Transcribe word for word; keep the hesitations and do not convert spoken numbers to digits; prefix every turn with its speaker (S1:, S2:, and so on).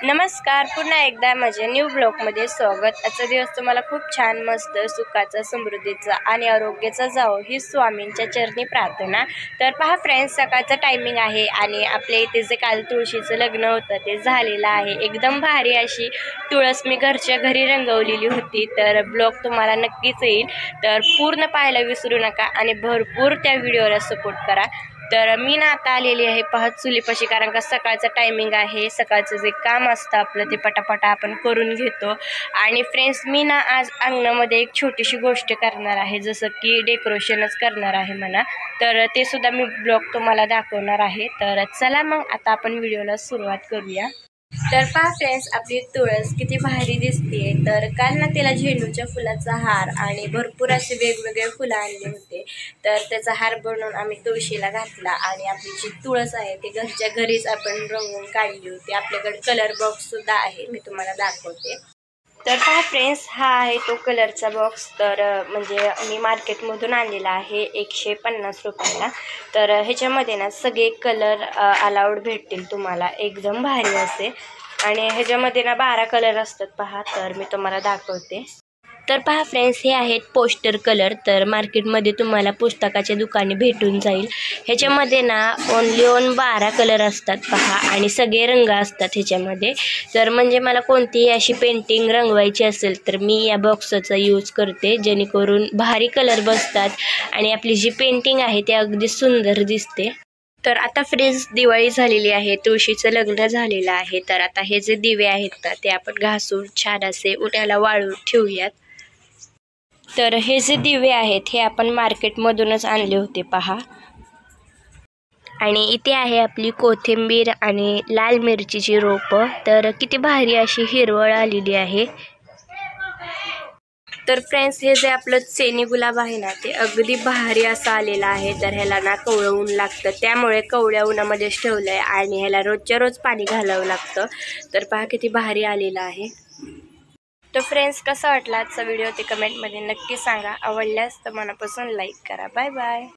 S1: नमस्कार, पुन्हा एकदा माझ्या न्यू ब्लॉगमध्ये स्वागत। आजचा दिवस तुम्हाला खूप छान, मस्त, सुखाचा, समृद्धीचा आणि आरोग्याचा जावो ही स्वामींच्या चरणी प्रार्थना। तर पहा फ्रेंड्स, सकाळचा टायमिंग आहे आणि आपल्या इथे जे काल तुळशीचं लग्न होतं ते झालेलं आहे। एकदम भारी अशी तुळस मी घरच्या घरी रंगवलेली होती। तर ब्लॉग तुम्हाला नक्कीच येईल, तर पूर्ण पाहायला विसरू नका आणि भरपूर त्या व्हिडिओला सपोर्ट करा। तर मी ना आता आलेली आहे पहा चुलीपाशी, कारण का सकाळचा टायमिंग आहे। सकाळचं जे काम असतं आपलं ते पटापटा आपण करून घेतो। आणि फ्रेंड्स, मी ना आज अंगणामध्ये एक छोटीशी गोष्ट करणार आहे, जसं की डेकोरेशनच करणार आहे म्हणा। तर ते सुद्धा मी ब्लॉग तुम्हाला दाखवणार आहे। तर चला मग आता आपण व्हिडिओला सुरुवात करूया। तर पहा फ्रेंड्स, आपली तुळस किती भारी दिसते। तर काल ना तिला झेंडूच्या फुलाचा हार आणि भरपूर असे वेगवेगळे फुलं आणले होते। तर त्याचा हार बनवून आम्ही तुळशीला घातला आणि आपली जी तुळस आहे ती घरच्या घरीच आपण रंगवून काढली होती। आपल्याकडे कलर बॉक्स सुद्धा आहे, मी तुम्हाला दाखवते। तर पहा फ्रेंड्स, हा आहे तो कलरचा बॉक्स। तर म्हणजे मी मार्केटमधून आणलेला आहे एकशे पन्नास रुपयाला। तर ह्याच्यामध्ये ना सगळे कलर अलाउड भेटतील तुम्हाला, एकदम भारी असे। आणि ह्याच्यामध्ये ना बारा कलर असतात पहा, तर मी तुम्हाला दाखवते। तर पहा फ्रेंड्स, हे आहेत पोस्टर कलर। तर मार्केटमध्ये तुम्हाला पुस्तकाच्या दुकाने भेटून जाईल। ह्याच्यामध्ये ना ओनली ओन बारा कलर असतात पहा, आणि सगळे रंग असतात ह्याच्यामध्ये। तर म्हणजे मला कोणतीही अशी पेंटिंग रंगवायची असेल तर मी या बॉक्सचा यूज करते, जेणेकरून भारी कलर बसतात आणि आपली जी पेंटिंग आहे ती अगदी सुंदर दिसते। तर आता फ्रेंड्स, दिवाळी झालेली आहे, तुळशीचं लग्न झालेलं आहे। तर आता हे जे दिवे आहेत ना ते आपण घासून छान असे उन्हाला वाळून ठेवूयात। तर हे जे दिवे आहेत हे आपण मार्केटमधूनच आणले होते पहा। आणि इथे आहे आपली कोथिंबीर आणि लाल मिरचीची रोपं। तर किती भारी अशी हिरवळ आलेली आहे। तर फ्रेंड्स, हे जे आपलं चेनी गुलाब आहे ना ते अगदी भारी असं आलेलं आहे। तर ह्याला ना कवळं ऊन लागतं, त्यामुळे कवळ्या उन्हामध्येच ठेवलं आहे आणि ह्याला रोजच्या रोज पाणी घालावं लागतं। तर पहा किती भारी आलेलं आहे। तर फ्रेंड्स, कसा वाटला आजचा व्हिडिओ ते कमेंटमध्ये नक्की सांगा। आवडल्यास तर मनापासून लाईक करा। Bye bye.